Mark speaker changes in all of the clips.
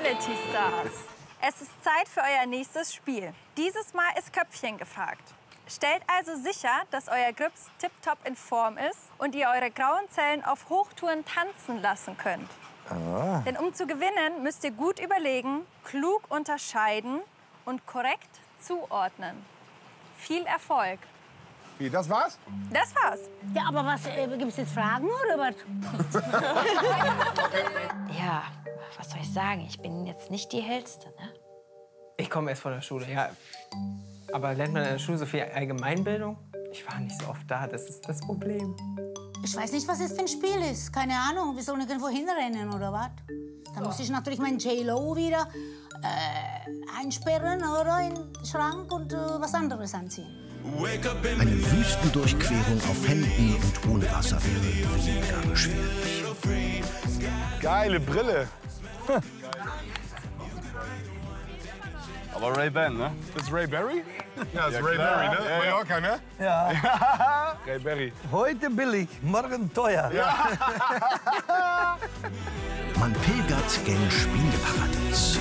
Speaker 1: Reality Stars. Es ist Zeit für euer nächstes Spiel. Dieses Mal ist Köpfchen gefragt. Stellt also sicher, dass euer Grips tipptopp in Form ist und ihr eure grauen Zellen auf Hochtouren tanzen lassen könnt. Denn um zu gewinnen, müsst ihr gut überlegen, klug unterscheiden und korrekt zuordnen. Viel Erfolg!
Speaker 2: Wie, das war's?
Speaker 1: Das war's.
Speaker 3: Ja, aber was, gibt's jetzt Fragen oder was?
Speaker 4: Ja, was soll ich sagen? Ich bin jetzt nicht die Hellste, ne?
Speaker 5: Ich komme erst von der Schule, ja. Aber lernt man in der Schule so viel Allgemeinbildung? Ich war nicht so oft da, das ist das Problem.
Speaker 3: Ich weiß nicht, was es für ein Spiel ist. Keine Ahnung, wir sollen irgendwo hinrennen oder was? Dann muss ich natürlich meinen J-Lo wieder einsperren oder in den Schrank und was anderes anziehen.
Speaker 6: Eine Wüstendurchquerung auf Händen und ohne Wasser wäre weniger beschwerlich.
Speaker 2: Geile Brille.
Speaker 7: Aber Ray-Ban, ne?
Speaker 2: Das ist Ray Berry? Ja, das ist
Speaker 7: Ja,
Speaker 2: Ray
Speaker 7: klar.
Speaker 2: Berry, ne?
Speaker 7: Ja, ja.
Speaker 2: Mallorca, ne?
Speaker 8: Ja.
Speaker 2: Ray Berry.
Speaker 8: Heute billig, morgen teuer.
Speaker 2: Ja.
Speaker 6: Man pilgert gen Spieleparadies.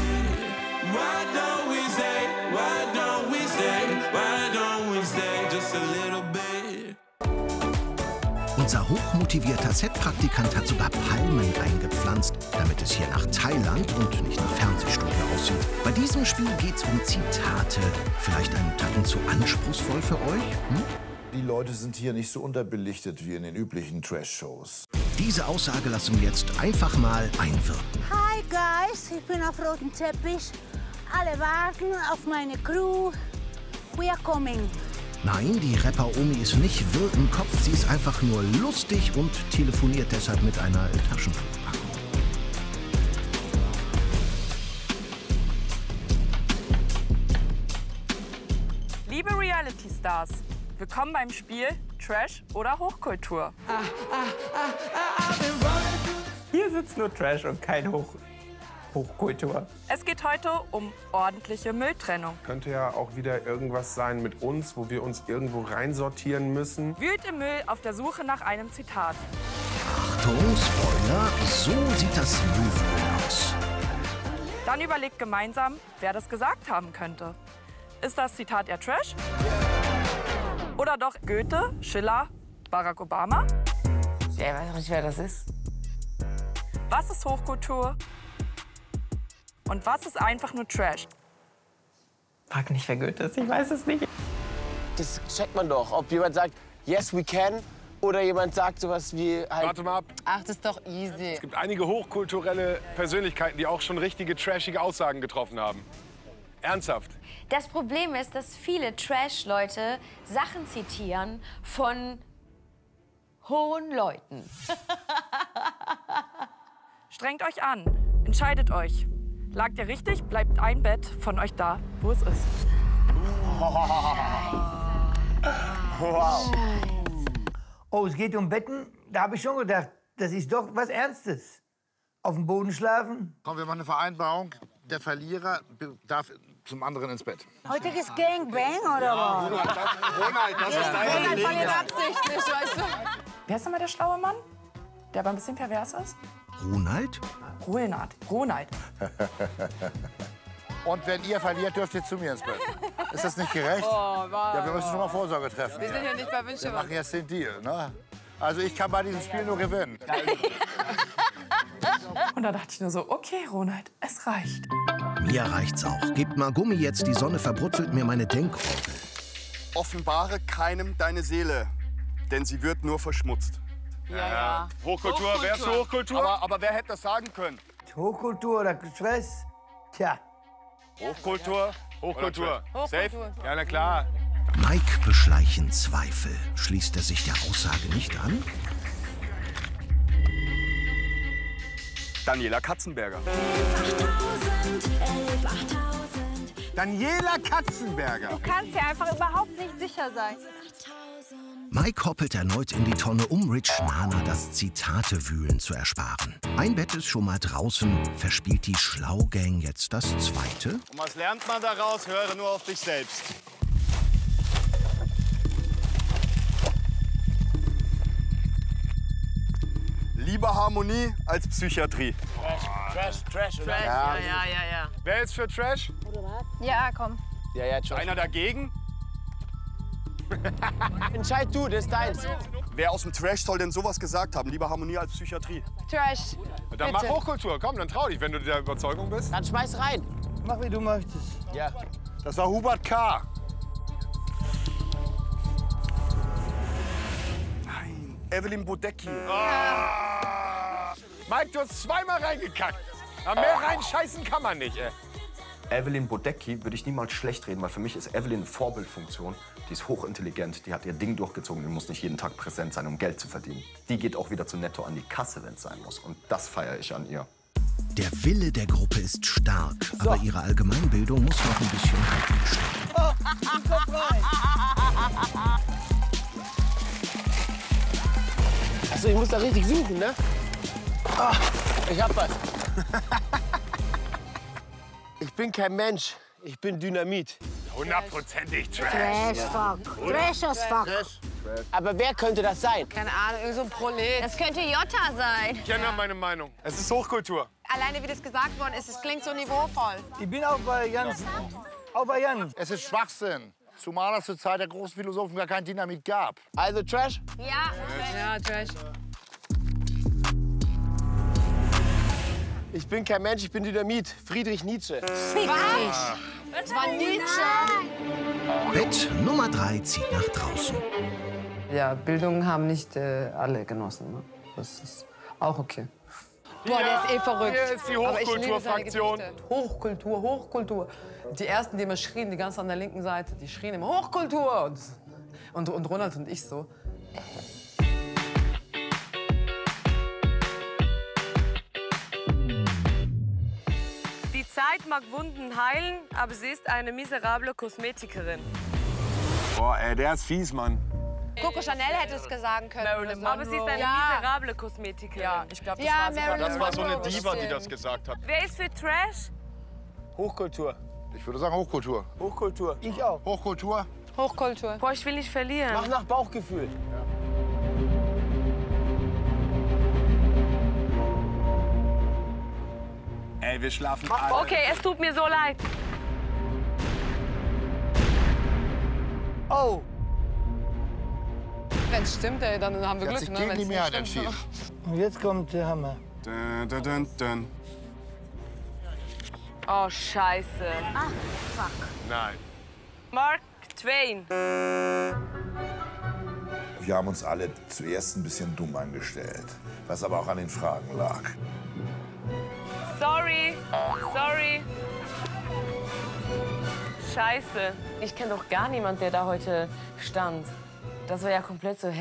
Speaker 6: Unser hochmotivierter Set-Praktikant hat sogar Palmen eingepflanzt, damit es hier nach Thailand und nicht nach Fernsehstudio aussieht. Bei diesem Spiel geht's um Zitate. Vielleicht einen Tacken zu anspruchsvoll für euch? Hm?
Speaker 9: Die Leute sind hier nicht so unterbelichtet wie in den üblichen Trash-Shows.
Speaker 6: Diese Aussage lassen wir jetzt einfach mal einwirken.
Speaker 3: Hi guys, ich bin auf rotem Teppich. Alle warten auf meine Crew. We are coming.
Speaker 6: Nein, die Rapper-Omi ist nicht wirr im Kopf, sie ist einfach nur lustig und telefoniert deshalb mit einer Taschentuchpackung.
Speaker 10: Liebe Reality Stars, willkommen beim Spiel Trash oder Hochkultur.
Speaker 5: Hier sitzt nur Trash und kein Hochkultur.
Speaker 10: Es geht heute um ordentliche Mülltrennung.
Speaker 2: Könnte ja auch wieder irgendwas sein mit uns, wo wir uns irgendwo reinsortieren müssen.
Speaker 10: Wühlt im Müll auf der Suche nach einem Zitat.
Speaker 6: Achtung, Spoiler, so sieht das Müllwühlen aus.
Speaker 10: Dann überlegt gemeinsam, wer das gesagt haben könnte. Ist das Zitat eher Trash? Oder doch Goethe, Schiller, Barack Obama?
Speaker 5: Ja, ich weiß nicht, wer das ist.
Speaker 10: Was ist Hochkultur? Und was ist einfach nur Trash?
Speaker 5: Frag nicht, wer Goethe ist, ich weiß es nicht.
Speaker 11: Das checkt man doch, ob jemand sagt, yes, we can, oder jemand sagt sowas wie halt...
Speaker 2: Warte mal ab.
Speaker 4: Ach, das ist doch easy.
Speaker 2: Es gibt einige hochkulturelle Persönlichkeiten, die auch schon richtige trashige Aussagen getroffen haben. Ernsthaft.
Speaker 4: Das Problem ist, dass viele Trash-Leute Sachen zitieren von hohen Leuten.
Speaker 10: Strengt euch an, entscheidet euch. Lagt ihr richtig, bleibt ein Bett von euch da, wo es ist.
Speaker 8: Wow. Oh, es geht um Betten? Da habe ich schon gedacht, das ist doch was Ernstes. Auf dem Boden schlafen?
Speaker 9: Komm, wir machen eine Vereinbarung. Der Verlierer darf zum anderen ins Bett.
Speaker 3: Heutiges Gangbang oder was?
Speaker 2: Ronald, das ist deine Gelegenheit.
Speaker 4: absichtlich, weißt du?
Speaker 10: Wer ist nochmal der schlaue Mann? Der aber ein bisschen pervers ist?
Speaker 6: Ronald?
Speaker 10: Ronald.
Speaker 9: Und wenn ihr verliert, dürft ihr zu mir ins Bett. Ist das nicht gerecht? Ja, wir müssen schon mal Vorsorge treffen. Wir
Speaker 4: sind ja nicht bei Wünsche.
Speaker 9: Wir machen jetzt den Deal, ne? Also ich kann bei diesem Spiel nur gewinnen.
Speaker 10: Und da dachte ich nur so, okay, Ronald, es reicht.
Speaker 6: Mir reicht's auch. Gebt mal Gummi jetzt, die Sonne verbrutzelt mir meine Denkorgel.
Speaker 7: Offenbare keinem deine Seele, denn sie wird nur verschmutzt.
Speaker 4: Ja.
Speaker 7: Hochkultur, wer ist Hochkultur? Aber wer hätte das sagen können?
Speaker 8: Hochkultur oder Stress? Tja.
Speaker 2: Hochkultur. Safe? Ja, na klar.
Speaker 6: Mike beschleichen Zweifel. Schließt er sich der Aussage nicht an?
Speaker 7: Daniela Katzenberger.
Speaker 9: Daniela Katzenberger.
Speaker 1: Du kannst dir einfach überhaupt nicht sicher sein.
Speaker 6: Mike hoppelt erneut in die Tonne, um Rich Nana das Zitatewühlen zu ersparen. Ein Bett ist schon mal draußen. Verspielt die Schlaugang jetzt das zweite?
Speaker 7: Und was lernt man daraus? Höre nur auf dich selbst. Lieber Harmonie als Psychiatrie.
Speaker 11: Trash, oder?
Speaker 12: Ja.
Speaker 2: Wer ist für Trash?
Speaker 1: Ja, komm.
Speaker 11: Ja, Trash.
Speaker 2: Einer dagegen?
Speaker 11: Entscheid du, das ist deins.
Speaker 7: Wer aus dem Trash soll denn sowas gesagt haben? Lieber Harmonie als Psychiatrie.
Speaker 12: Trash.
Speaker 2: Dann mach Hochkultur. Komm, dann trau dich, wenn du der Überzeugung bist.
Speaker 11: Dann schmeiß rein.
Speaker 8: Mach, wie du möchtest.
Speaker 11: Ja.
Speaker 9: Das war Hubert K.
Speaker 7: Nein, Evelyn Bodecki.
Speaker 2: Mike, du hast zweimal reingekackt. Aber mehr reinscheißen kann man nicht, ey.
Speaker 13: Evelyn Bodecki würde ich niemals schlecht reden, weil für mich ist Evelyn eine Vorbildfunktion. Die ist hochintelligent, die hat ihr Ding durchgezogen, die muss nicht jeden Tag präsent sein, um Geld zu verdienen. Die geht auch wieder zu Netto an die Kasse, wenn es sein muss. Und das feiere ich an ihr.
Speaker 6: Der Wille der Gruppe ist stark, aber ihre Allgemeinbildung muss noch ein bisschen halten stehen.
Speaker 11: Achso, ich muss da richtig suchen, ne? Ah, ich hab was. Ich bin kein Mensch, ich bin Dynamit.
Speaker 2: 100%ig Trash.
Speaker 3: Trash, fuck. Trash as fuck.
Speaker 11: Aber wer könnte das sein?
Speaker 12: Keine Ahnung, irgend so ein Prolet.
Speaker 1: Das könnte Jota sein.
Speaker 2: Ich kenne meine Meinung. Es ist Hochkultur.
Speaker 12: Alleine wie das gesagt worden ist, es klingt so niveauvoll.
Speaker 8: Ich bin auch bei Jans. Auch bei Jan.
Speaker 9: Es ist Schwachsinn. Zumal es zur Zeit der großen Philosophen gar kein Dynamit gab.
Speaker 11: Also Trash?
Speaker 1: Ja.
Speaker 12: Ja, Trash.
Speaker 11: Ich bin kein Mensch, ich bin Dynamit. Friedrich Nietzsche.
Speaker 12: Was? Das war Nietzsche.
Speaker 6: Bett Nummer 3 zieht nach draußen.
Speaker 14: Ja, Bildung haben nicht alle genossen. Ne? Das ist auch okay.
Speaker 12: Boah, der ist eh verrückt.
Speaker 2: Hier ist die Hochkulturfraktion.
Speaker 14: Hochkultur, Hochkultur. Die Ersten, die immer schrien, die ganz an der linken Seite, die schrien immer Hochkultur. Und Ronald und ich so.
Speaker 10: Die Zeit mag Wunden heilen, aber sie ist eine miserable Kosmetikerin.
Speaker 2: Boah, ey, der ist fies, Mann.
Speaker 12: Coco Chanel hätte es sagen können.
Speaker 10: Aber sie ist eine miserable Kosmetikerin.
Speaker 12: Ja,
Speaker 10: ich glaube,
Speaker 2: Das war so eine Diva, die das gesagt hat.
Speaker 10: Wer ist für Trash?
Speaker 11: Hochkultur.
Speaker 9: Ich würde sagen Hochkultur.
Speaker 11: Hochkultur.
Speaker 8: Ich auch.
Speaker 9: Hochkultur.
Speaker 12: Hochkultur.
Speaker 10: Boah, ich will nicht verlieren.
Speaker 11: Mach nach Bauchgefühl.
Speaker 2: Ey, wir schlafen alle.
Speaker 10: Okay, es tut mir so leid.
Speaker 8: Oh.
Speaker 12: Wenn es stimmt, ey, dann haben wir
Speaker 9: Der hat
Speaker 12: Glück.
Speaker 9: sich
Speaker 12: Ne?
Speaker 9: gegen
Speaker 12: Wenn's
Speaker 9: die
Speaker 12: nicht
Speaker 9: Mehrheit
Speaker 12: stimmt,
Speaker 9: entschieden.
Speaker 8: Und jetzt kommt der Hammer.
Speaker 7: Dun, dun, dun, dun.
Speaker 10: Oh, scheiße.
Speaker 1: Ah, fuck.
Speaker 2: Nein.
Speaker 10: Mark Twain.
Speaker 15: Wir haben uns alle zuerst ein bisschen dumm angestellt, was aber auch an den Fragen lag.
Speaker 10: Sorry. Scheiße.
Speaker 4: Ich kenne doch gar niemanden, der da heute stand. Das war ja komplett so,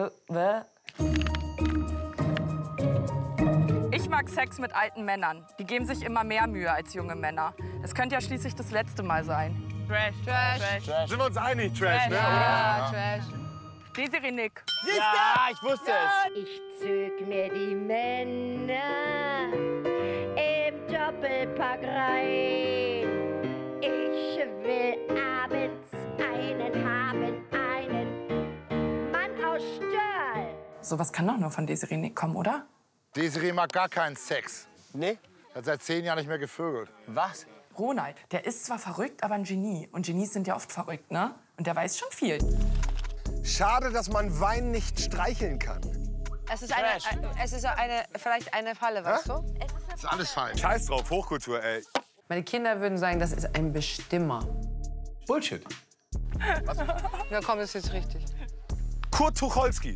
Speaker 10: Ich mag Sex mit alten Männern. Die geben sich immer mehr Mühe als junge Männer. Es könnte ja schließlich das letzte Mal sein. Trash.
Speaker 2: Sind wir uns einig, Trash, ne?
Speaker 12: Ja, Trash.
Speaker 10: Desiree Nick.
Speaker 11: Ja, ich wusste es.
Speaker 16: Ich zög mir die Männer im Doppelpack rein. Ich will abends einen haben, einen Mann aus Stahl.
Speaker 17: Sowas kann doch nur von Desiree Nick kommen, oder?
Speaker 9: Desiree mag gar keinen Sex.
Speaker 11: Nee?
Speaker 9: Hat seit 10 Jahren nicht mehr gevögelt.
Speaker 11: Was?
Speaker 17: Ronald, der ist zwar verrückt, aber ein Genie. Und Genies sind ja oft verrückt, ne? Und der weiß schon viel.
Speaker 11: Schade, dass man Wein nicht streicheln kann.
Speaker 12: Es ist vielleicht eine Falle, weißt du?
Speaker 2: Das ist alles falsch. Scheiß drauf, Hochkultur, ey.
Speaker 14: Meine Kinder würden sagen, das ist ein Bestimmer.
Speaker 2: Bullshit.
Speaker 12: Ja, komm, das ist jetzt richtig.
Speaker 2: Kurt Tucholsky.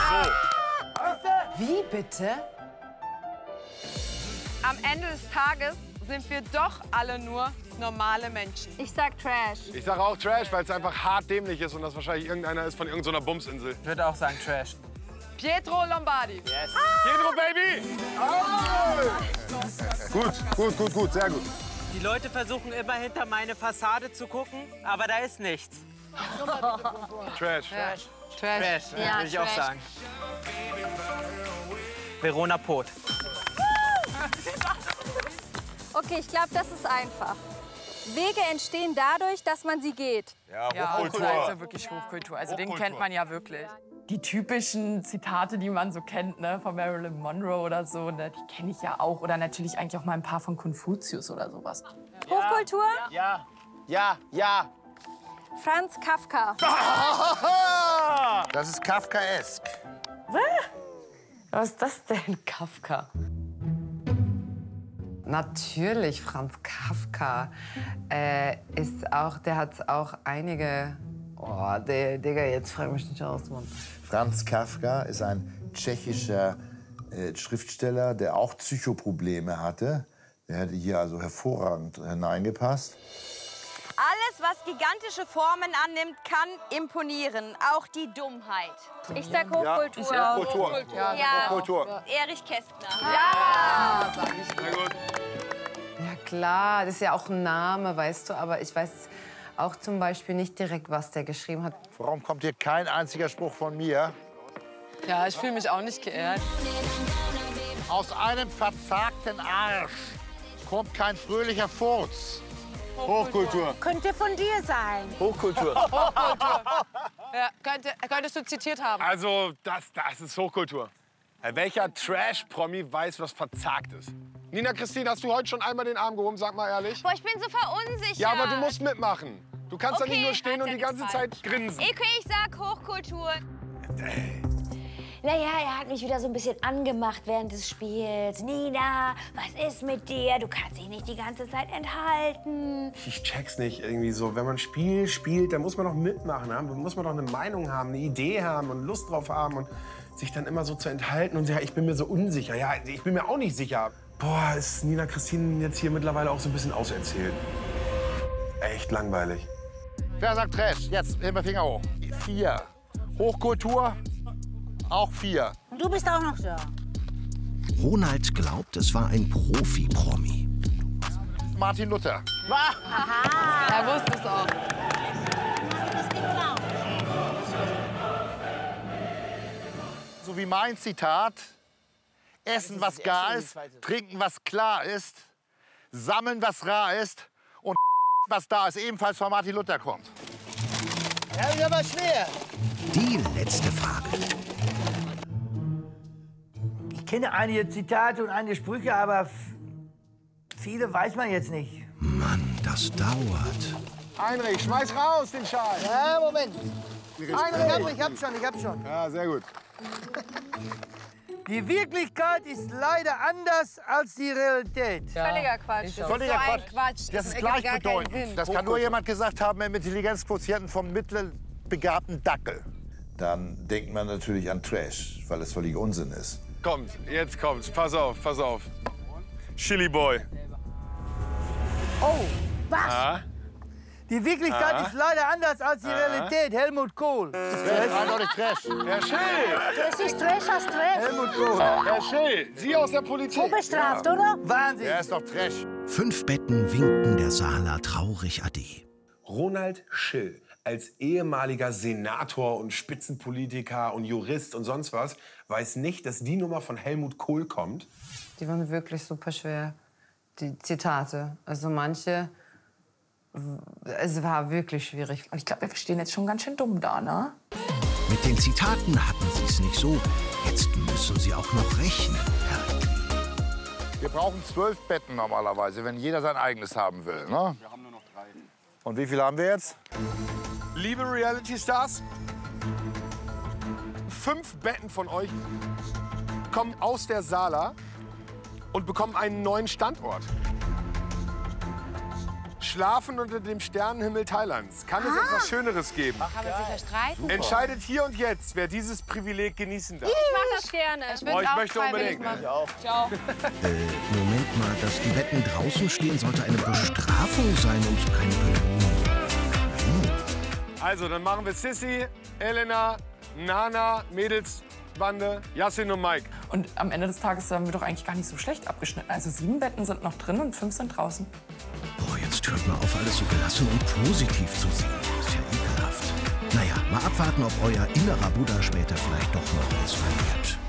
Speaker 14: Wie bitte?
Speaker 12: Am Ende des Tages sind wir doch alle nur normale Menschen.
Speaker 1: Ich sag Trash.
Speaker 2: Ich sag auch Trash, weil es einfach hart dämlich ist und das wahrscheinlich irgendeiner ist von irgendeiner Bumsinsel.
Speaker 5: Ich würde auch sagen Trash.
Speaker 12: Pietro Lombardi.
Speaker 2: Yes. Pietro, Baby! Oh. Gut, sehr gut.
Speaker 5: Die Leute versuchen immer hinter meine Fassade zu gucken, aber da ist nichts.
Speaker 2: Trash.
Speaker 12: Ja.
Speaker 5: Trash,
Speaker 1: Ja,
Speaker 5: würde ich auch
Speaker 1: Trash.
Speaker 5: sagen. Verona Poth.
Speaker 1: Okay, ich glaube, das ist einfach. Wege entstehen dadurch, dass man sie geht.
Speaker 2: Ja,
Speaker 10: Ja,
Speaker 2: Hochkultur.
Speaker 10: also wirklich Hochkultur. Also den
Speaker 2: Hochkultur.
Speaker 10: kennt man ja wirklich.
Speaker 17: die typischen Zitate, die man so kennt, ne, von Marilyn Monroe oder so, ne, die kenne ich ja auch. Oder natürlich eigentlich auch mal ein paar von Konfuzius oder sowas.
Speaker 1: Hochkultur?
Speaker 11: Ja, ja, ja.
Speaker 1: Franz Kafka.
Speaker 9: Das ist Kafkaesk.
Speaker 4: Was ist das denn, Kafka?
Speaker 14: Natürlich, Franz Kafka der hat auch einige. Oh, Digga, jetzt frag mich nicht aus, Mann.
Speaker 15: Franz Kafka ist ein tschechischer Schriftsteller, der auch Psychoprobleme hatte. Der hätte hier also hervorragend hineingepasst.
Speaker 18: Alles, was gigantische Formen annimmt, kann imponieren. Auch die Dummheit.
Speaker 1: Ich sag Hochkultur.
Speaker 18: Ja,
Speaker 2: Hochkultur.
Speaker 18: Ja,
Speaker 2: Hochkultur.
Speaker 18: Erich Kästner.
Speaker 14: Ja,
Speaker 18: sag
Speaker 14: ich.
Speaker 2: Sehr gut.
Speaker 14: Ja klar, das ist ja auch ein Name, weißt du, aber ich weiß auch zum Beispiel nicht direkt, was der geschrieben hat.
Speaker 9: Warum kommt hier kein einziger Spruch von mir?
Speaker 14: Ja, ich fühle mich auch nicht geehrt.
Speaker 9: Aus einem verzagten Arsch kommt kein fröhlicher Furz.
Speaker 2: Hochkultur.
Speaker 3: Könnte von dir sein.
Speaker 2: Hochkultur.
Speaker 12: Hochkultur. Ja, könntest du zitiert haben.
Speaker 2: Also, das ist Hochkultur. Welcher Trash-Promi weiß, was verzagt ist? Nina Christine, hast du heute schon einmal den Arm gehoben? Sag mal ehrlich.
Speaker 18: Boah, ich bin so verunsichert.
Speaker 2: Ja, aber du musst mitmachen. Du kannst da nicht nur stehen und die ganze Zeit grinsen.
Speaker 18: Okay, ich sag Hochkultur.
Speaker 16: Naja, er hat mich wieder so ein bisschen angemacht während des Spiels. Nina, was ist mit dir? Du kannst dich nicht die ganze Zeit enthalten.
Speaker 2: Ich check's nicht irgendwie so. Wenn man ein Spiel spielt, dann muss man doch mitmachen. Dann muss man doch eine Meinung haben, eine Idee haben und Lust drauf haben und sich dann immer so zu enthalten und ja, ich bin mir so unsicher. Ja, ich bin mir auch nicht sicher. Boah, ist Nina Christine jetzt hier mittlerweile auch so ein bisschen auserzählt. Echt langweilig.
Speaker 9: Wer sagt Trash? Jetzt, heben wir Finger hoch. 4. Hochkultur, auch 4.
Speaker 3: Und du bist auch noch da.
Speaker 6: Ronald glaubt, es war ein Profi-Promi.
Speaker 9: Martin Luther.
Speaker 14: Aha. Er wusste es auch.
Speaker 9: So wie mein Zitat. Essen, was gar ist, trinken, was klar ist, sammeln, was rar ist und was da ist, ebenfalls von Martin Luther kommt.
Speaker 8: Ja, ist aber schwer.
Speaker 6: Die letzte Frage.
Speaker 8: Ich kenne einige Zitate und einige Sprüche, aber viele weiß man jetzt nicht.
Speaker 6: Mann, das dauert.
Speaker 2: Heinrich, schmeiß raus den Schal.
Speaker 8: Ja, Moment.
Speaker 2: Heinrich.
Speaker 8: Ich hab schon.
Speaker 2: Ja, sehr gut.
Speaker 8: Die Wirklichkeit ist leider anders als die Realität.
Speaker 1: Völliger Quatsch.
Speaker 9: Völliger Quatsch. Das ist gleichbedeutend. Das kann nur jemand gesagt haben mit Intelligenzquotienten vom mittelbegabten Dackel.
Speaker 15: Dann denkt man natürlich an Trash, weil es völliger Unsinn ist.
Speaker 2: Kommt, jetzt kommt's. Pass auf, pass auf. Chili Boy.
Speaker 8: Oh, was?
Speaker 2: Ah.
Speaker 8: Die Wirklichkeit ist leider anders als die Realität. Helmut Kohl.
Speaker 9: Trash, eindeutig Trash.
Speaker 2: Herr Schill.
Speaker 3: Das ist Trash als Trash.
Speaker 8: Helmut Kohl.
Speaker 2: Herr Schill, Sie aus der Politik.
Speaker 3: Vorbestraft, oder?
Speaker 8: Wahnsinn.
Speaker 9: Er ist doch Trash.
Speaker 6: 5 Betten winken der Saaler traurig ade.
Speaker 2: Ronald Schill als ehemaliger Senator und Spitzenpolitiker und Jurist und sonst was weiß nicht, dass die Nummer von Helmut Kohl kommt.
Speaker 14: Die waren wirklich super schwer, die Zitate. Also manche, es war wirklich schwierig.
Speaker 17: Und ich glaube, wir stehen jetzt schon ganz schön dumm da, ne?
Speaker 6: Mit den Zitaten hatten sie es nicht so. Jetzt müssen sie auch noch rechnen.
Speaker 9: Wir brauchen 12 Betten normalerweise, wenn jeder sein eigenes haben will. Ne?
Speaker 2: Wir haben nur noch 3.
Speaker 9: Und wie viele haben wir jetzt?
Speaker 2: Liebe Reality Stars, 5 Betten von euch kommen aus der Sala und bekommen einen neuen Standort. Schlafen unter dem Sternenhimmel Thailands. Kann es etwas Schöneres geben?
Speaker 12: Kann man sich ja streiten?
Speaker 2: Entscheidet hier und jetzt, wer dieses Privileg genießen darf.
Speaker 1: Ich mach das gerne.
Speaker 2: Ich möchte unbedingt.
Speaker 12: Ich auch. Ciao.
Speaker 6: Moment mal, dass die Betten draußen stehen, sollte eine Bestrafung sein und keine Belohnung.
Speaker 2: Also, dann machen wir Sissi, Elena, Nana, Mädelsbande, Yassin und Mike.
Speaker 17: Und am Ende des Tages haben wir doch eigentlich gar nicht so schlecht abgeschnitten. Also 7 Betten sind noch drin und 5 sind draußen.
Speaker 6: Boah, jetzt hört mal auf, alles so gelassen und positiv zu sehen. Das ist ja ekelhaft. Naja, mal abwarten, ob euer innerer Buddha später vielleicht doch noch eskaliert.